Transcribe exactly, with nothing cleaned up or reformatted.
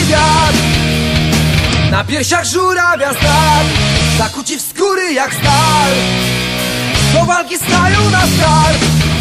świat. Na piersiach żurawia znak, zakuci w skóry jak stal. Do walki stają na start.